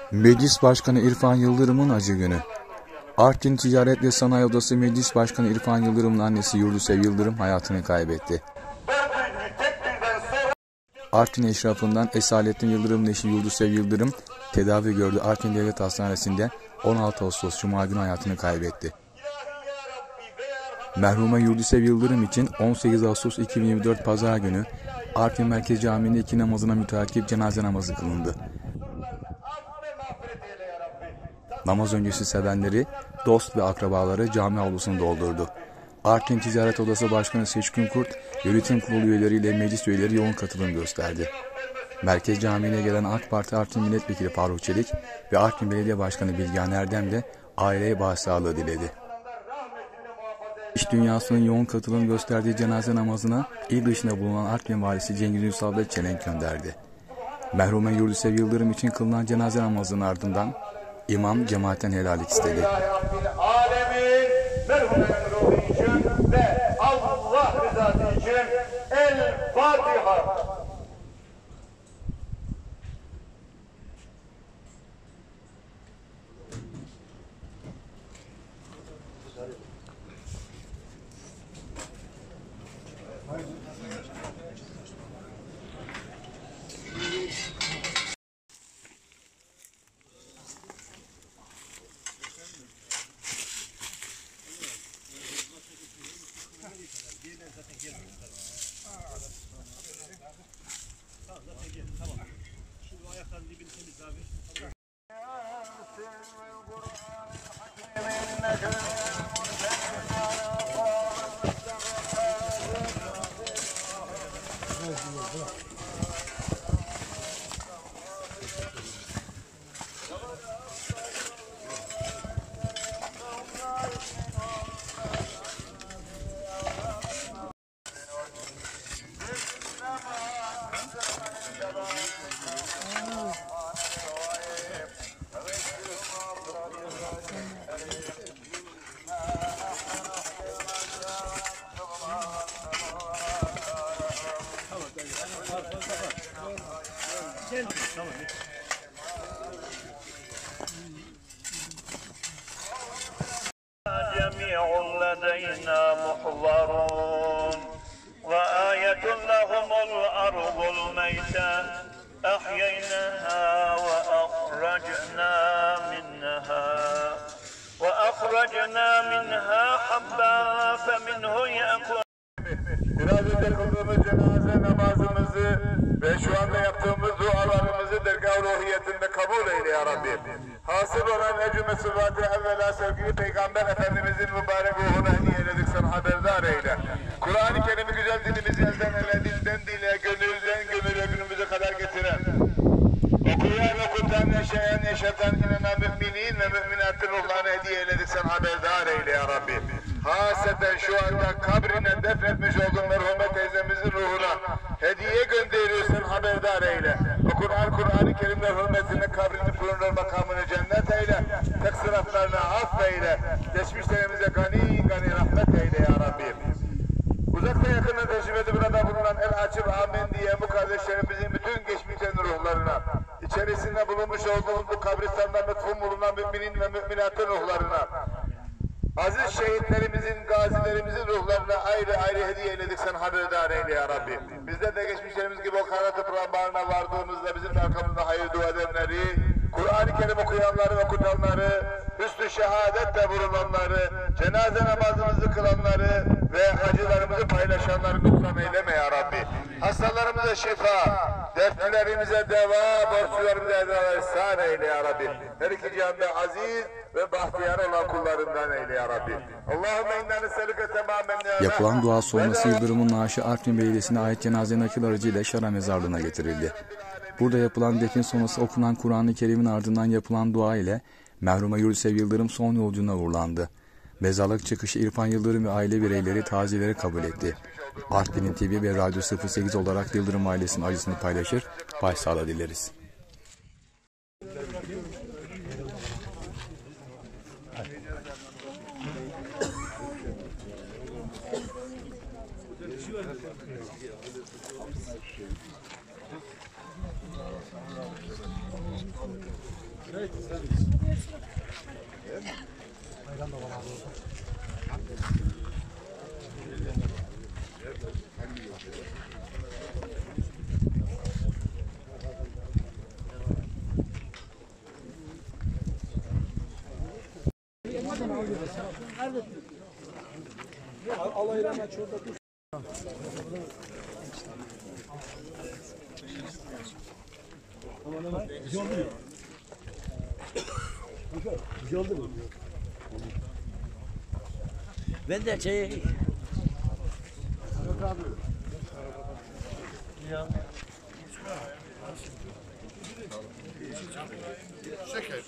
Meclis Başkanı İrfan Yıldırım'ın acı günü. Artvin Ticaret ve Sanayi Odası Meclis Başkanı İrfan Yıldırım'ın annesi Yurdusev Yıldırım hayatını kaybetti. Artvin eşrafından Esalettin Yıldırım'ın eşi Yurdusev Yıldırım tedavi gördü. Artvin Devlet Hastanesi'nde 16 Ağustos Cuma günü hayatını kaybetti. Merhume Yurdusev Yıldırım için 18 Ağustos 2024 Pazar günü Artvin Merkez Camii'nde iki namazına müteakip cenaze namazı kılındı. Namaz öncesi sevenleri, dost ve akrabaları cami avlusunu doldurdu. Artvin Ticaret Odası Başkanı Seçkin Kurt, yönetim kurulu üyeleriyle meclis üyeleri yoğun katılım gösterdi. Merkez Camii'ne gelen AK Parti Artvin Milletvekili Faruk Çelik ve Artvin Belediye Başkanı Bilgehan Erdem de aileye başsağlığı diledi. İş dünyasının yoğun katılım gösterdiği cenaze namazına il dışında bulunan Artvin Valisi Cengiz Ünsal ve çelenk gönderdi. Merhume Yurdusev Yıldırım için kılınan cenaze namazının ardından İmam cemaatten helallik istedi. Ve Allah rızası için El Fatiha. Tamam. Şimdi o ayakların dibini temiz abi. جميع لدينا محضرون وآية لهم الأرض الميتة أحييناها وأخرجنا منها حبا فمنه يأكل. Biraz önce kıldığımız cenaze namazımızı ve şu anda yaptığımız dualarımızı dergâh-ı ruhiyetinde kabul eyle ya Rabbi. Hasıl olan ecümle sıfatı evvela sevgili Peygamber Efendimizin mübarek ruhuna hediye eyledik, sana haberdar eyle. Kur'an-ı Kerim'i güzel dilimizi elden ele, dilden dile, gönülden gönüle günümüze kadar getiren, okuyan, okutan, yaşayan, yaşatan inanan müminin ve müminatın ruhlarına hediye eyledik, sana haberdar eyle ya Rabbi. Haseten şu anda kabrine defnetmiş olduğun merhume teyzemizin ruhuna hediye gönderiyorsun, haberdar eyle. O Kur'an-ı Kerim'ler hürmetine kabrini bulunur makamını cennet eyle. Teksiratlarını affeyle. Geçmişlerimize gani gani rahmet eyle ya Rabbi. Uzakta yakında teşrifeti burada bulunan el açıp amin diye bu kardeşlerimizin bütün geçmişlerin ruhlarına, içerisinde bulunmuş olduğumuz bu kabristanda metfun bulunan müminin ve müminatın ruhlarına, aziz şehitlerimizin, gazilerimizin ruhlarına ayrı ayrı hediye eyledik, sen haberdar eyle ya Rabbi. Bizler de geçmişlerimiz gibi o kara toprağın bağrına vardığımızda bizim arkamızda hayır dua edenleri, Kur'an-ı Kerim okuyanları ve okutanları, hüsnü şehadette bulunanları, cenaze namazımızı kılanları ve acılarımızı paylaşanları lütfen eyleme ya Rabbi. Hastalarımıza şifa, dertlerimize deva, borçlarımıza eda ihsan eyle ya Rabbi. Her iki cihanda aziz ve bahtiyar olan kullarından eyle ya Rabbi. Yapılan dua sonrası Yıldırım'ın naaşı Artvin Belediyesi'ne ait cenaze nakil aracıyla Şara mezarlığına getirildi. Burada yapılan defin sonrası okunan Kur'an-ı Kerim'in ardından yapılan dua ile merhume Yurdusev Yıldırım son yolculuğuna uğurlandı. Mezarlık çıkışı İrfan Yıldırım ve aile bireyleri taziyeleri kabul etti. Artvin'in TV ve Radyo 08 olarak Yıldırım ailesinin acısını paylaşır, başsağlığı dileriz. Evet. Ayran da var abi. Al ayran aç orada dur. Aman aman. Güzel oldu mu? Güzel oldu mu? Ben de şey... Yok abi. Ya. Şeker.